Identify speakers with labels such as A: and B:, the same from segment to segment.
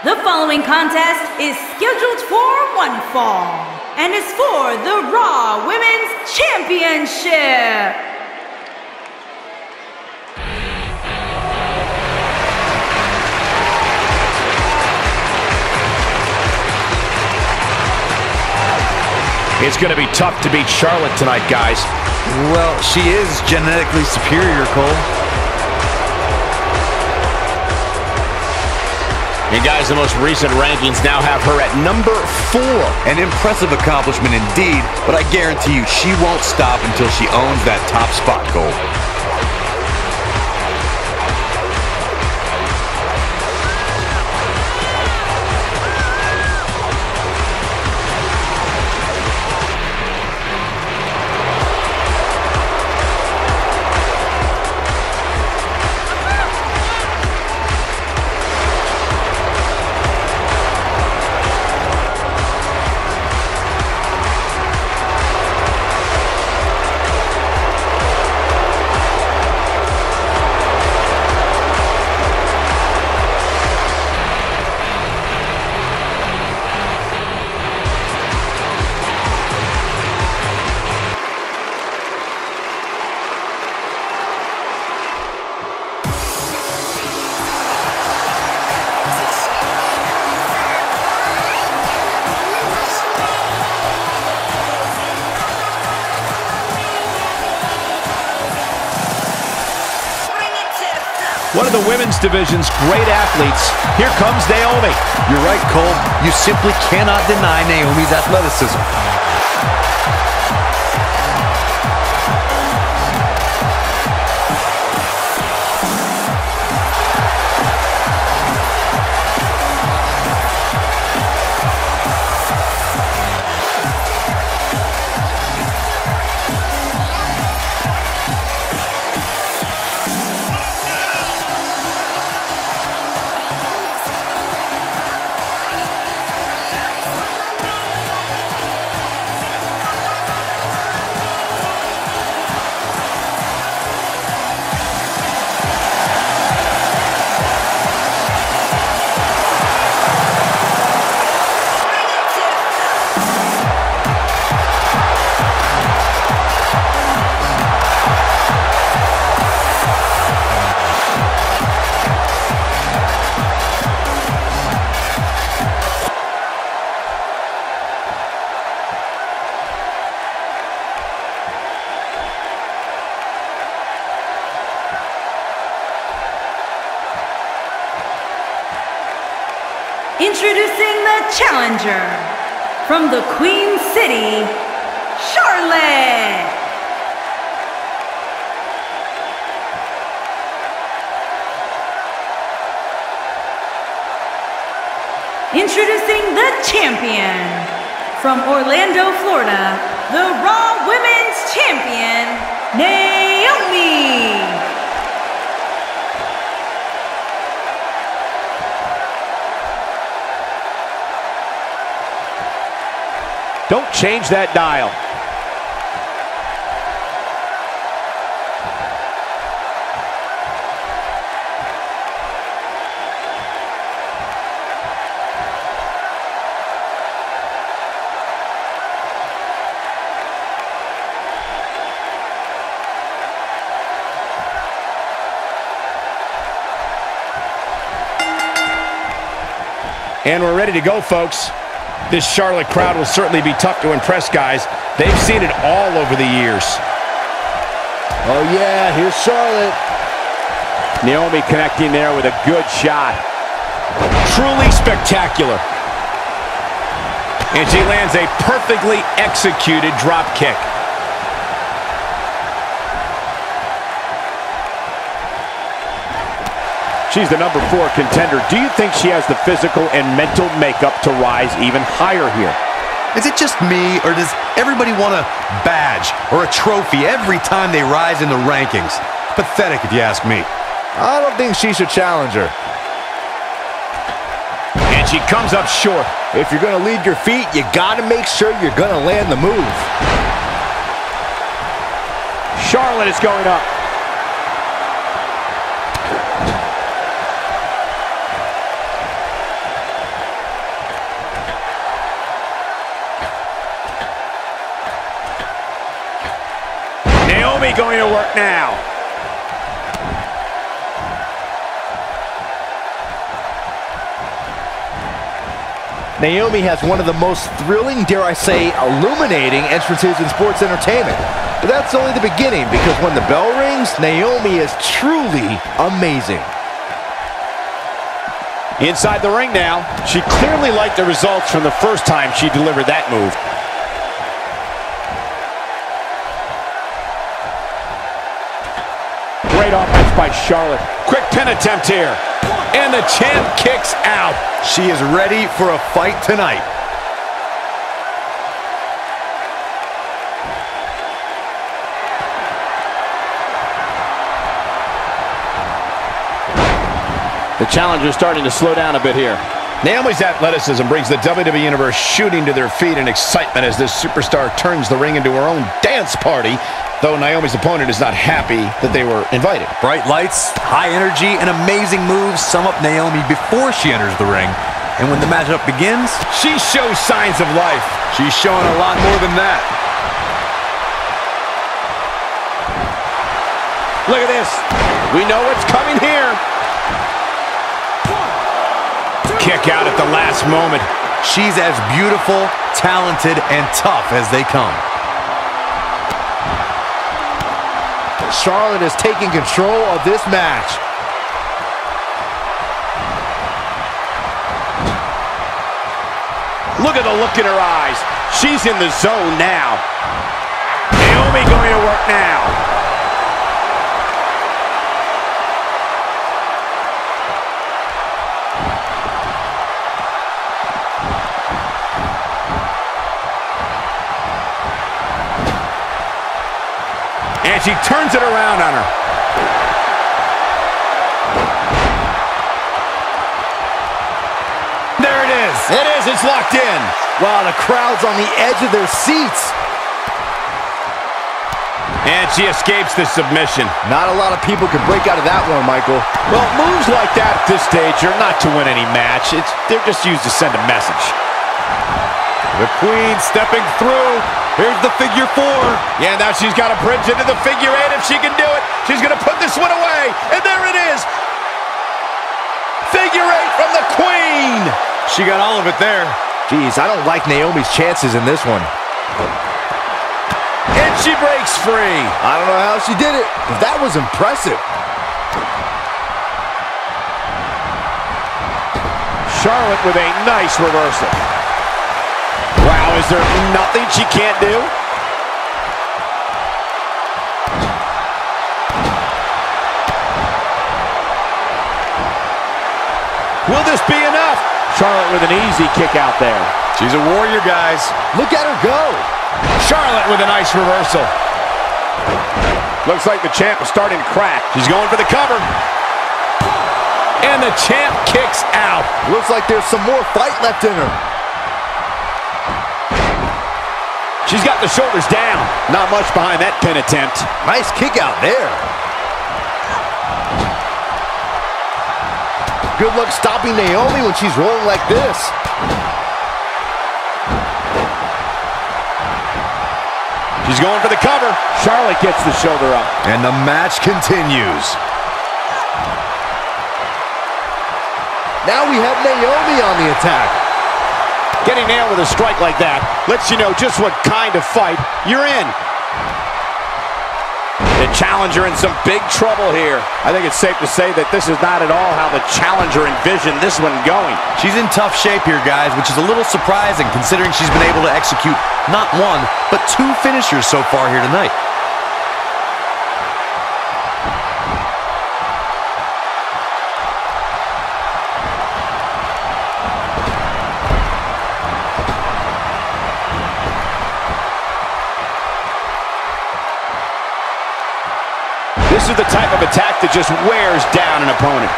A: The following contest is scheduled for one fall and is for the Raw Women's Championship.
B: It's going to be tough to beat Charlotte tonight, guys.
C: Well, she is genetically superior, Cole.
B: And guys, the most recent rankings now have her at number 4.
C: An impressive accomplishment indeed, but I guarantee you she won't stop until she owns that top spot, Cole.
B: One of the women's division's great athletes. Here comes Naomi.
C: You're right, Cole. You simply cannot deny Naomi's athleticism.
A: Introducing the challenger from the Queen City, Charlotte. Introducing the champion from Orlando, Florida, the Raw Women's Champion, Naomi.
B: Don't change that dial. And we're ready to go, folks. This Charlotte crowd will certainly be tough to impress, guys. They've seen it all over the years.
D: Oh, yeah, here's Charlotte.
B: Naomi connecting there with a good shot. Truly spectacular. And she lands a perfectly executed drop kick. She's the number 4 contender. Do you think she has the physical and mental makeup to rise even higher here?
C: Is it just me, or does everybody want a badge or a trophy every time they rise in the rankings? Pathetic, if you ask me.
D: I don't think she should challenge her.
B: And she comes up short.
D: If you're going to lead your feet, you got to make sure you're going to land the move.
B: Charlotte is going up. Naomi going to work now.
D: Naomi has one of the most thrilling, dare I say, illuminating entrances in sports entertainment. But that's only the beginning, because when the bell rings, Naomi is truly amazing.
B: Inside the ring now. She clearly liked the results from the first time she delivered that move. Great offense by Charlotte. Quick pin attempt here. And the champ kicks out.
C: She is ready for a fight tonight.
B: The challenger is starting to slow down a bit here. Naomi's athleticism brings the WWE Universe shooting to their feet in excitement as this superstar turns the ring into her own dance party, though Naomi's opponent is not happy that they were invited.
C: Bright lights, high energy, and amazing moves sum up Naomi before she enters the ring. And when the matchup begins,
B: She shows signs of life.
C: she's showing a lot more than that.
B: Look at this. We know what's coming here. Kick out at the last moment.
C: She's as beautiful, talented, and tough as they come.
D: Charlotte is taking control of this match.
B: Look at the look in her eyes. She's in the zone now. Naomi going to work now. And she turns it around on her.
C: There it is.
B: It is. It's locked in.
D: Wow, the crowd's on the edge of their seats.
B: And she escapes the submission.
D: Not a lot of people can break out of that one, Michael.
B: Well, moves like that at this stage are not to win any match. They're just used to send a message.
C: The Queen stepping through. Here's the figure 4.
B: Yeah, now she's got a bridge into the figure 8 if she can do it. She's going to put this one away. And there it is. Figure 8 from the Queen.
C: She got all of it there.
D: Geez, I don't like Naomi's chances in this one.
B: And she breaks free.
D: I don't know how she did it, but that was impressive.
B: Charlotte with a nice reversal. Wow, is there nothing she can't do? Will this be enough? Charlotte with an easy kick out there.
C: She's a warrior, guys.
D: Look at her go.
B: Charlotte with a nice reversal. Looks like the champ is starting to crack. She's going for the cover. And the champ kicks out.
D: Looks like there's some more fight left in her.
B: She's got the shoulders down. Not much behind that pin attempt.
D: Nice kick out there. Good luck stopping Naomi when she's rolling like this.
B: She's going for the cover. Charlotte gets the shoulder up.
C: And the match continues.
D: Now we have Naomi on the attack.
B: Getting nailed with a strike like that lets you know just what kind of fight you're in. The challenger in some big trouble here. I think it's safe to say that this is not at all how the challenger envisioned this one going.
C: She's in tough shape here, guys, which is a little surprising considering she's been able to execute not one, but 2 finishers so far here tonight.
B: This is the type of attack that just wears down an opponent.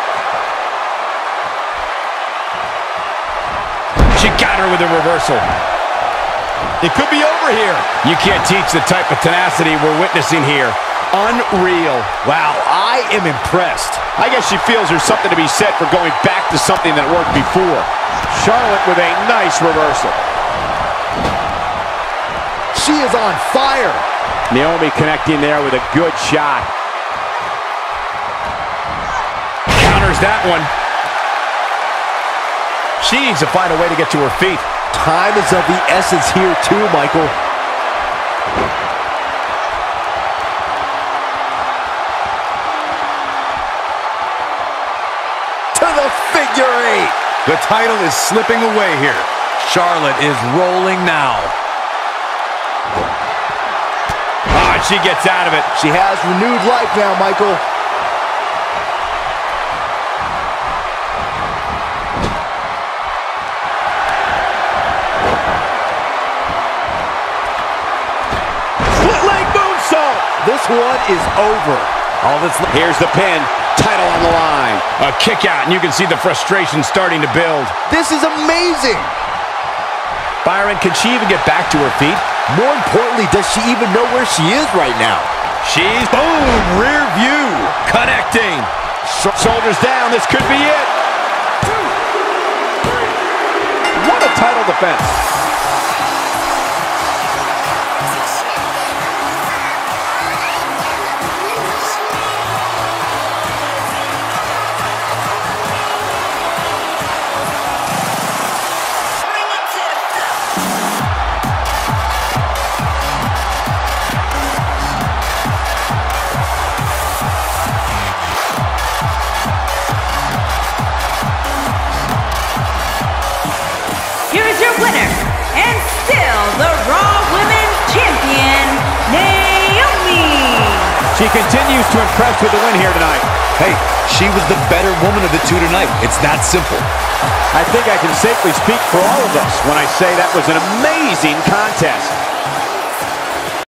B: She got her with a reversal. It could be over here. You can't teach the type of tenacity we're witnessing here. Unreal. Wow, I am impressed. I guess she feels there's something to be said for going back to something that worked before. Charlotte with a nice reversal.
D: She is on fire.
B: Naomi connecting there with a good shot. Counters that one. She needs to find a way to get to her feet.
D: Time is of the essence here too, Michael. To the figure eight.
C: The title is slipping away here. Charlotte is rolling now.
B: Ah, she gets out of it.
D: She has renewed life now, Michael.
B: Split leg moonsault.
D: This one is over.
B: Here's the pin. Title on the line. A kick out, and you can see the frustration starting to build.
D: This is amazing.
B: Byron, can she even get back to her feet?
D: More importantly, does she even know where she is right now?
B: She's, boom, rear view, connecting. Shoulders down, this could be it. What a title defense.
A: Here is your winner, and still the Raw Women's Champion, Naomi.
B: She continues to impress with the win here tonight.
C: Hey, she was the better woman of the two tonight. It's that simple.
B: I think I can safely speak for all of us when I say that was an amazing contest.